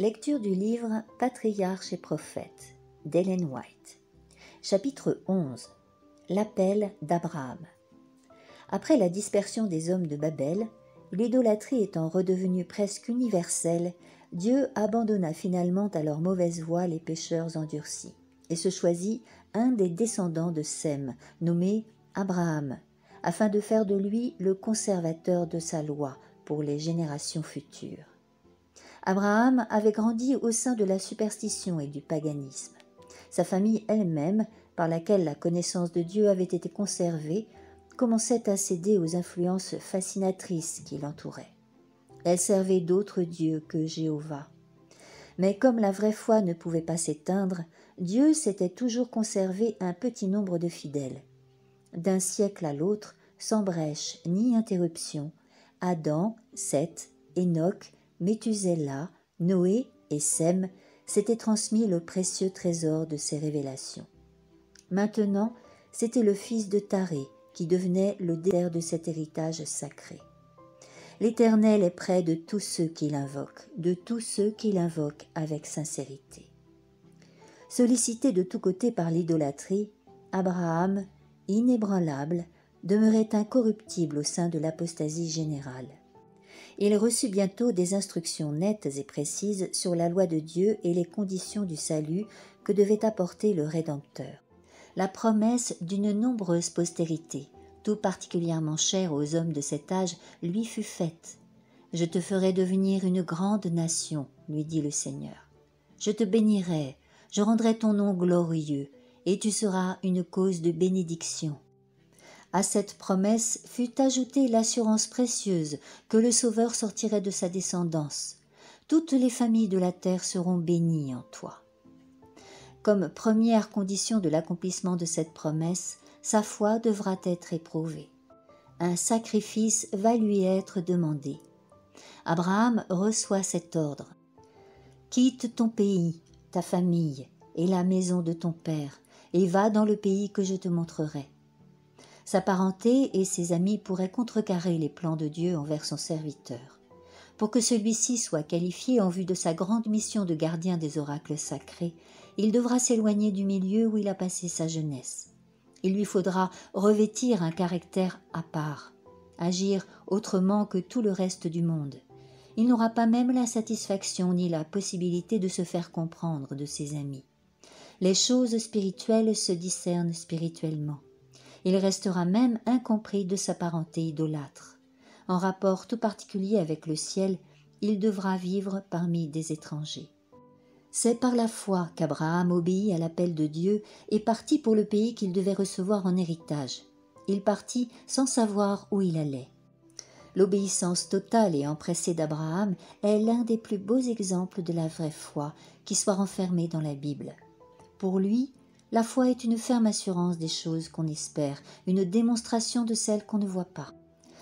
Lecture du livre Patriarches et prophètes d'Ellen White. Chapitre 11. L'appel d'Abraham. Après la dispersion des hommes de Babel, l'idolâtrie étant redevenue presque universelle, Dieu abandonna finalement à leur mauvaise voie les pécheurs endurcis et se choisit un des descendants de Sem, nommé Abraham, afin de faire de lui le conservateur de sa loi pour les générations futures. Abraham avait grandi au sein de la superstition et du paganisme. Sa famille elle-même, par laquelle la connaissance de Dieu avait été conservée, commençait à céder aux influences fascinatrices qui l'entouraient. Elle servait d'autres dieux que Jéhovah. Mais comme la vraie foi ne pouvait pas s'éteindre, Dieu s'était toujours conservé un petit nombre de fidèles. D'un siècle à l'autre, sans brèche ni interruption, Adam, Seth, Enoch, Méthusela, Noé et Sem s'étaient transmis le précieux trésor de ces révélations. Maintenant, c'était le fils de Taré qui devenait le déterre de cet héritage sacré. L'Éternel est près de tous ceux qui l'invoquent, avec sincérité. Sollicité de tous côtés par l'idolâtrie, Abraham, inébranlable, demeurait incorruptible au sein de l'apostasie générale. Il reçut bientôt des instructions nettes et précises sur la loi de Dieu et les conditions du salut que devait apporter le Rédempteur. La promesse d'une nombreuse postérité, tout particulièrement chère aux hommes de cet âge, lui fut faite. « Je te ferai devenir une grande nation, » lui dit le Seigneur. « Je te bénirai, je rendrai ton nom glorieux, et tu seras une cause de bénédiction. » À cette promesse fut ajoutée l'assurance précieuse que le Sauveur sortirait de sa descendance. Toutes les familles de la terre seront bénies en toi. Comme première condition de l'accomplissement de cette promesse, sa foi devra être éprouvée. Un sacrifice va lui être demandé. Abraham reçoit cet ordre. « Quitte ton pays, ta famille et la maison de ton père, et va dans le pays que je te montrerai. » Sa parenté et ses amis pourraient contrecarrer les plans de Dieu envers son serviteur. Pour que celui-ci soit qualifié en vue de sa grande mission de gardien des oracles sacrés, il devra s'éloigner du milieu où il a passé sa jeunesse. Il lui faudra revêtir un caractère à part, agir autrement que tout le reste du monde. Il n'aura pas même la satisfaction ni la possibilité de se faire comprendre de ses amis. Les choses spirituelles se discernent spirituellement. Il restera même incompris de sa parenté idolâtre. En rapport tout particulier avec le ciel, il devra vivre parmi des étrangers. C'est par la foi qu'Abraham obéit à l'appel de Dieu et partit pour le pays qu'il devait recevoir en héritage. Il partit sans savoir où il allait. L'obéissance totale et empressée d'Abraham est l'un des plus beaux exemples de la vraie foi qui soit renfermée dans la Bible. Pour lui, la foi est une ferme assurance des choses qu'on espère, une démonstration de celles qu'on ne voit pas.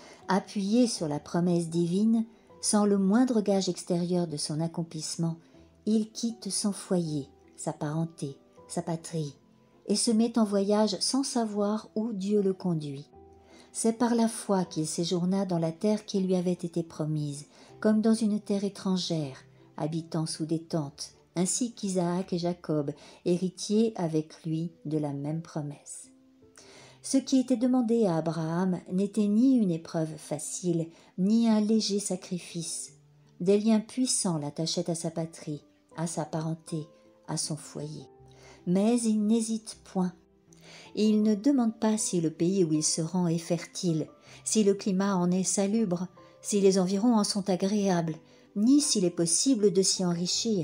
Appuyé sur la promesse divine, sans le moindre gage extérieur de son accomplissement, il quitte son foyer, sa parenté, sa patrie, et se met en voyage sans savoir où Dieu le conduit. C'est par la foi qu'il séjourna dans la terre qui lui avait été promise, comme dans une terre étrangère, habitant sous des tentes, ainsi qu'Isaac et Jacob, héritiers avec lui de la même promesse. Ce qui était demandé à Abraham n'était ni une épreuve facile, ni un léger sacrifice. Des liens puissants l'attachaient à sa patrie, à sa parenté, à son foyer. Mais il n'hésite point. Et il ne demande pas si le pays où il se rend est fertile, si le climat en est salubre, si les environs en sont agréables, ni s'il est possible de s'y enrichir.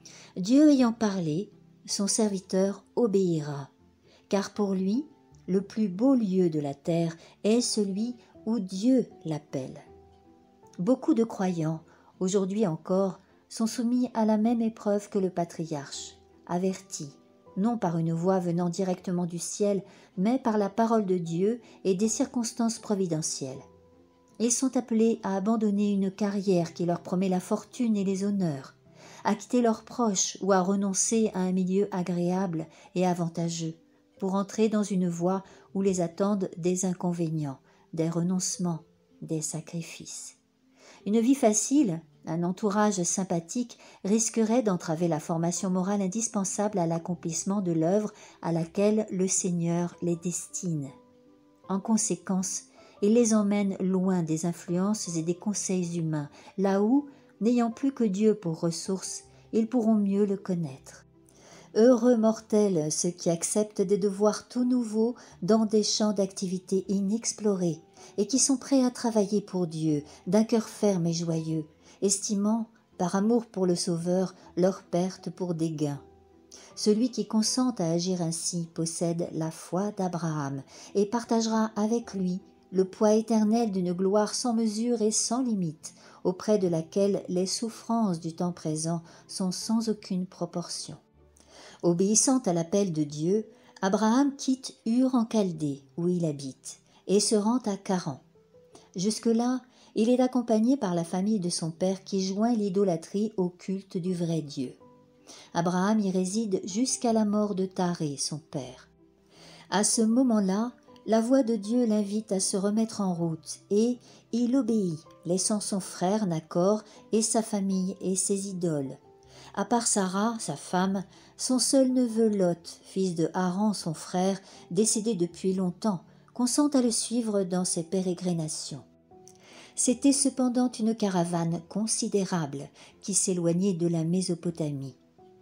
Dieu ayant parlé, son serviteur obéira, car pour lui, le plus beau lieu de la terre est celui où Dieu l'appelle. Beaucoup de croyants, aujourd'hui encore, sont soumis à la même épreuve que le patriarche, avertis, non par une voix venant directement du ciel, mais par la parole de Dieu et des circonstances providentielles. Ils sont appelés à abandonner une carrière qui leur promet la fortune et les honneurs, à quitter leurs proches ou à renoncer à un milieu agréable et avantageux, pour entrer dans une voie où les attendent des inconvénients, des renoncements, des sacrifices. Une vie facile, Un entourage sympathique risquerait d'entraver la formation morale indispensable à l'accomplissement de l'œuvre à laquelle le Seigneur les destine. En conséquence, il les emmène loin des influences et des conseils humains, là où, n'ayant plus que Dieu pour ressource, ils pourront mieux le connaître. Heureux mortels ceux qui acceptent des devoirs tout nouveaux dans des champs d'activité inexplorés et qui sont prêts à travailler pour Dieu d'un cœur ferme et joyeux, estimant, par amour pour le Sauveur, leur perte pour des gains. Celui qui consent à agir ainsi possède la foi d'Abraham et partagera avec lui le poids éternel d'une gloire sans mesure et sans limite, auprès de laquelle les souffrances du temps présent sont sans aucune proportion. Obéissant à l'appel de Dieu, Abraham quitte Ur en Chaldée, où il habite, et se rend à Charan. Jusque-là, il est accompagné par la famille de son père qui joint l'idolâtrie au culte du vrai Dieu. Abraham y réside jusqu'à la mort de Taré, son père. À ce moment-là, la voix de Dieu l'invite à se remettre en route et il obéit, laissant son frère Nachor et sa famille et ses idoles. À part Sarah, sa femme, son seul neveu Lot, fils de Haran, son frère, décédé depuis longtemps, consent à le suivre dans ses pérégrinations. C'était cependant une caravane considérable qui s'éloignait de la Mésopotamie.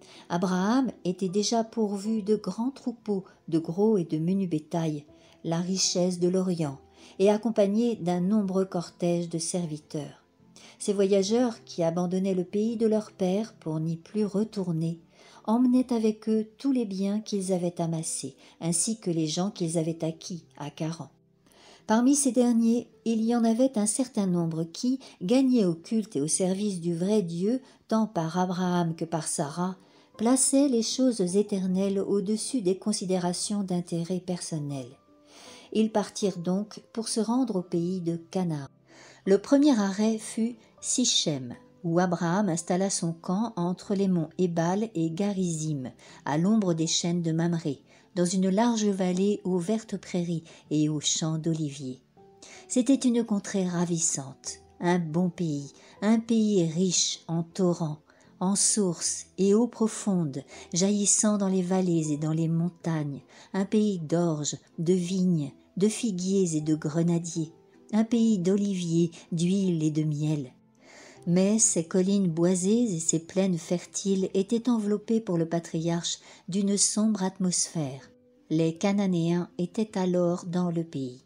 Abraham était déjà pourvu de grands troupeaux de gros et de menus bétail, la richesse de l'Orient, et accompagné d'un nombreux cortège de serviteurs. Ces voyageurs, qui abandonnaient le pays de leur père pour n'y plus retourner, emmenaient avec eux tous les biens qu'ils avaient amassés, ainsi que les gens qu'ils avaient acquis à Charan. Parmi ces derniers, il y en avait un certain nombre qui, gagnés au culte et au service du vrai Dieu, tant par Abraham que par Sarah, plaçaient les choses éternelles au-dessus des considérations d'intérêt personnel. Ils partirent donc pour se rendre au pays de Canaan. Le premier arrêt fut Sichem, où Abraham installa son camp entre les monts Ébal et Garizim, à l'ombre des chênes de Mamré, dans une large vallée aux vertes prairies et aux champs d'oliviers. C'était une contrée ravissante, un bon pays, un pays riche en torrents, en sources et eaux profondes, jaillissant dans les vallées et dans les montagnes, un pays d'orges, de vignes, de figuiers et de grenadiers, un pays d'oliviers, d'huile et de miel. Mais ces collines boisées et ces plaines fertiles étaient enveloppées pour le patriarche d'une sombre atmosphère. Les Cananéens étaient alors dans le pays.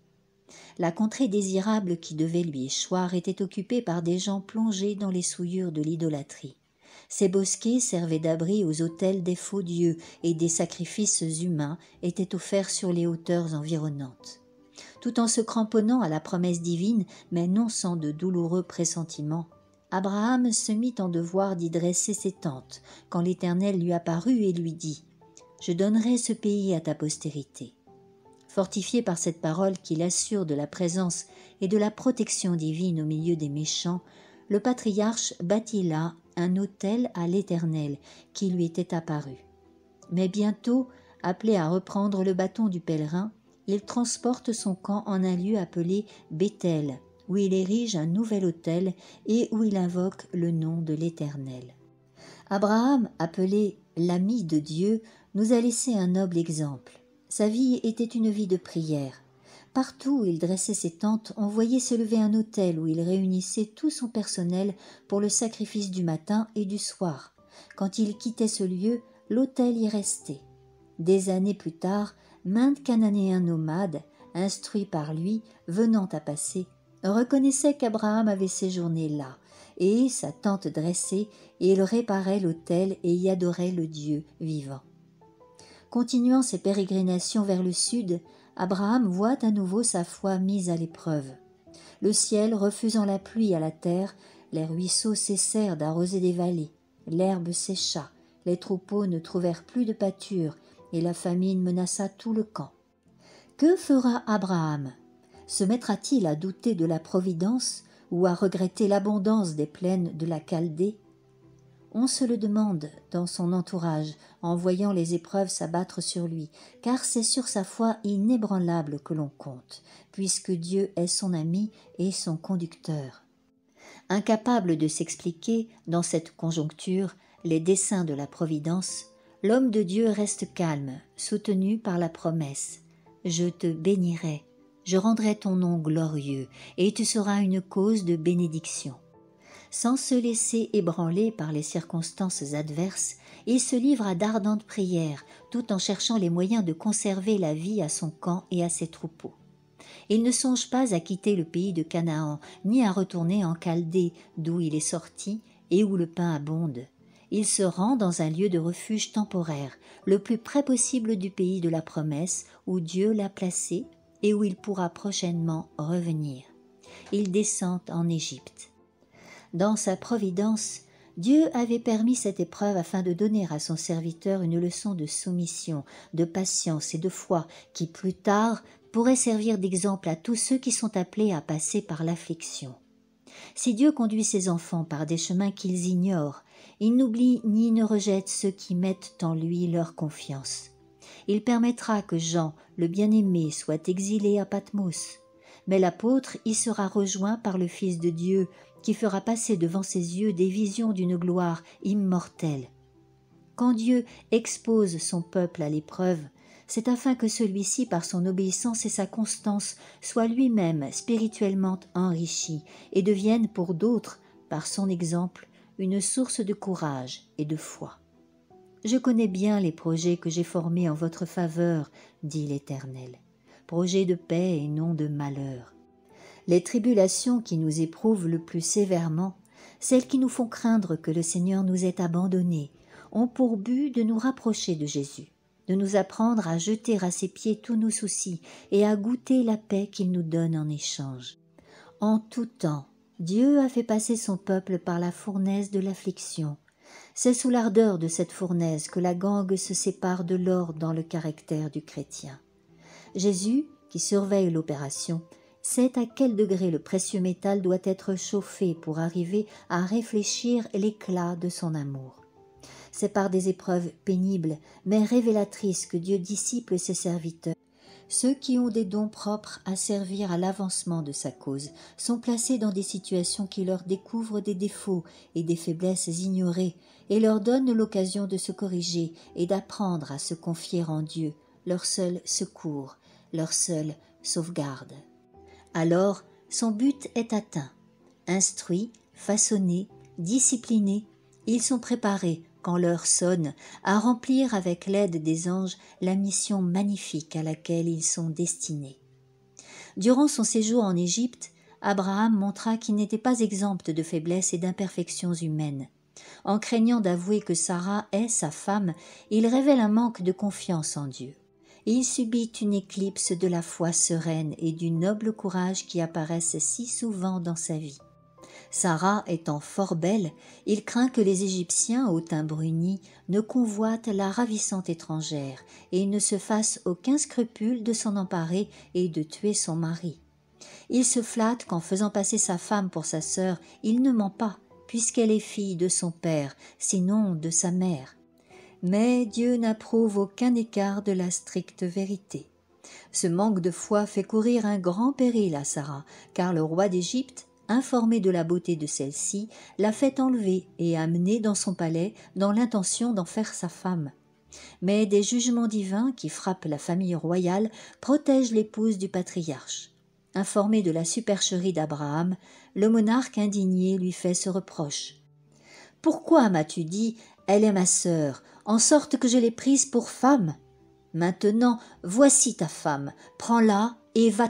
La contrée désirable qui devait lui échoir était occupée par des gens plongés dans les souillures de l'idolâtrie. Ces bosquets servaient d'abri aux autels des faux dieux et des sacrifices humains étaient offerts sur les hauteurs environnantes. Tout en se cramponnant à la promesse divine, mais non sans de douloureux pressentiments, Abraham se mit en devoir d'y dresser ses tentes, quand l'Éternel lui apparut et lui dit « Je donnerai ce pays à ta postérité ». Fortifié par cette parole qui l'assure de la présence et de la protection divine au milieu des méchants, le patriarche bâtit là un autel à l'Éternel qui lui était apparu. Mais bientôt, appelé à reprendre le bâton du pèlerin, il transporte son camp en un lieu appelé Béthel, où il érige un nouvel autel et où il invoque le nom de l'Éternel. Abraham, appelé l'ami de Dieu, nous a laissé un noble exemple. Sa vie était une vie de prière. Partout où il dressait ses tentes, on voyait se lever un autel où il réunissait tout son personnel pour le sacrifice du matin et du soir. Quand il quittait ce lieu, l'autel y restait. Des années plus tard, maintes Cananéens nomades, instruits par lui, venant à passer, reconnaissaient qu'Abraham avait séjourné là, et, sa tente dressée, il réparait l'autel et y adorait le Dieu vivant. Continuant ses pérégrinations vers le sud, Abraham voit à nouveau sa foi mise à l'épreuve. Le ciel refusant la pluie à la terre, les ruisseaux cessèrent d'arroser des vallées, l'herbe sécha, les troupeaux ne trouvèrent plus de pâture, et la famine menaça tout le camp. Que fera Abraham? Se mettra-t-il à douter de la providence ou à regretter l'abondance des plaines de la Chaldée? On se le demande dans son entourage en voyant les épreuves s'abattre sur lui, car c'est sur sa foi inébranlable que l'on compte, puisque Dieu est son ami et son conducteur. Incapable de s'expliquer, dans cette conjoncture, les desseins de la Providence, l'homme de Dieu reste calme, soutenu par la promesse. « Je te bénirai, je rendrai ton nom glorieux, et tu seras une cause de bénédiction. » Sans se laisser ébranler par les circonstances adverses, il se livre à d'ardentes prières, tout en cherchant les moyens de conserver la vie à son camp et à ses troupeaux. Il ne songe pas à quitter le pays de Canaan, ni à retourner en Chaldée, d'où il est sorti et où le pain abonde. Il se rend dans un lieu de refuge temporaire, le plus près possible du pays de la promesse, où Dieu l'a placé et où il pourra prochainement revenir. Il descend en Égypte. Dans sa providence, Dieu avait permis cette épreuve afin de donner à son serviteur une leçon de soumission, de patience et de foi qui, plus tard, pourrait servir d'exemple à tous ceux qui sont appelés à passer par l'affliction. Si Dieu conduit ses enfants par des chemins qu'ils ignorent, il n'oublie ni ne rejette ceux qui mettent en lui leur confiance. Il permettra que Jean, le bien-aimé, soit exilé à Patmos. Mais l'apôtre y sera rejoint par le Fils de Dieu, qui fera passer devant ses yeux des visions d'une gloire immortelle. Quand Dieu expose son peuple à l'épreuve, c'est afin que celui-ci, par son obéissance et sa constance, soit lui-même spirituellement enrichi et devienne pour d'autres, par son exemple, une source de courage et de foi. « Je connais bien les projets que j'ai formés en votre faveur, dit l'Éternel, projets de paix et non de malheur. » Les tribulations qui nous éprouvent le plus sévèrement, celles qui nous font craindre que le Seigneur nous ait abandonnés, ont pour but de nous rapprocher de Jésus, de nous apprendre à jeter à ses pieds tous nos soucis et à goûter la paix qu'il nous donne en échange. En tout temps, Dieu a fait passer son peuple par la fournaise de l'affliction. C'est sous l'ardeur de cette fournaise que la gangue se sépare de l'or dans le caractère du chrétien. Jésus, qui surveille l'opération, sait à quel degré le précieux métal doit être chauffé pour arriver à réfléchir l'éclat de son amour. C'est par des épreuves pénibles, mais révélatrices que Dieu disciple ses serviteurs. Ceux qui ont des dons propres à servir à l'avancement de sa cause sont placés dans des situations qui leur découvrent des défauts et des faiblesses ignorées et leur donnent l'occasion de se corriger et d'apprendre à se confier en Dieu, leur seul secours, leur seule sauvegarde. Alors, son but est atteint. Instruits, façonnés, disciplinés, ils sont préparés, quand l'heure sonne, à remplir avec l'aide des anges la mission magnifique à laquelle ils sont destinés. Durant son séjour en Égypte, Abraham montra qu'il n'était pas exempt de faiblesses et d'imperfections humaines. En craignant d'avouer que Sarah est sa femme, il révèle un manque de confiance en Dieu. Il subit une éclipse de la foi sereine et du noble courage qui apparaissent si souvent dans sa vie. Sarah étant fort belle, il craint que les Égyptiens au teint bruni ne convoitent la ravissante étrangère et ne se fassent aucun scrupule de s'en emparer et de tuer son mari. Il se flatte qu'en faisant passer sa femme pour sa sœur, il ne ment pas, puisqu'elle est fille de son père, sinon de sa mère. Mais Dieu n'approuve aucun écart de la stricte vérité. Ce manque de foi fait courir un grand péril à Sarah, car le roi d'Égypte, informé de la beauté de celle-ci, l'a fait enlever et amener dans son palais dans l'intention d'en faire sa femme. Mais des jugements divins qui frappent la famille royale protègent l'épouse du patriarche. Informé de la supercherie d'Abraham, le monarque indigné lui fait ce reproche. « Pourquoi m'as-tu dit « Elle est ma sœur », en sorte que je l'ai prise pour femme ? Maintenant, voici ta femme, prends-la et va-t'en. »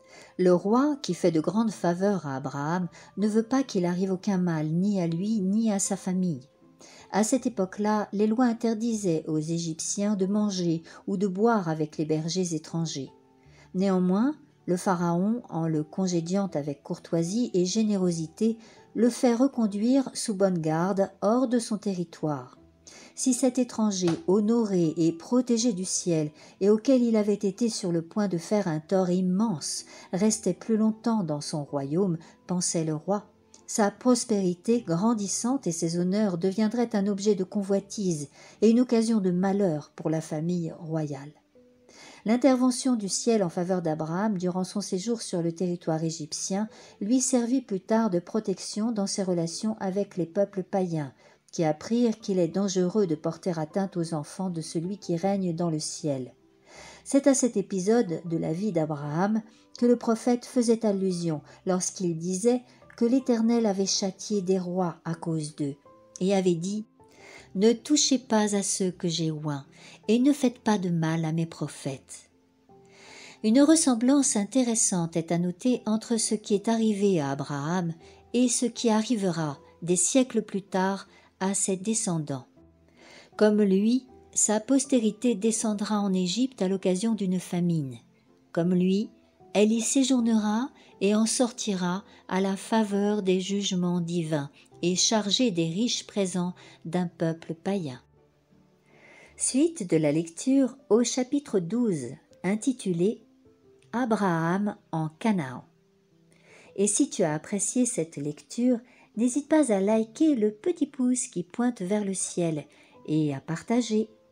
Le roi, qui fait de grandes faveurs à Abraham, ne veut pas qu'il arrive aucun mal ni à lui ni à sa famille. À cette époque-là, les lois interdisaient aux Égyptiens de manger ou de boire avec les bergers étrangers. Néanmoins, le pharaon, en le congédiant avec courtoisie et générosité, le fait reconduire sous bonne garde hors de son territoire. Si cet étranger honoré et protégé du ciel et auquel il avait été sur le point de faire un tort immense restait plus longtemps dans son royaume, pensait le roi, sa prospérité grandissante et ses honneurs deviendraient un objet de convoitise et une occasion de malheur pour la famille royale. L'intervention du ciel en faveur d'Abraham durant son séjour sur le territoire égyptien lui servit plus tard de protection dans ses relations avec les peuples païens, qui apprirent qu'il est dangereux de porter atteinte aux enfants de celui qui règne dans le ciel. C'est à cet épisode de la vie d'Abraham que le prophète faisait allusion lorsqu'il disait que l'Éternel avait châtié des rois à cause d'eux, et avait dit « Ne touchez pas à ceux que j'ai oints, et ne faites pas de mal à mes prophètes. » Une ressemblance intéressante est à noter entre ce qui est arrivé à Abraham et ce qui arrivera des siècles plus tard à ses descendants. Comme lui, sa postérité descendra en Égypte à l'occasion d'une famine. Comme lui, elle y séjournera et en sortira à la faveur des jugements divins et chargée des riches présents d'un peuple païen. Suite de la lecture au chapitre 12, intitulé « Abraham en Canaan ». Et si tu as apprécié cette lecture, n'hésite pas à liker le petit pouce qui pointe vers le ciel et à partager.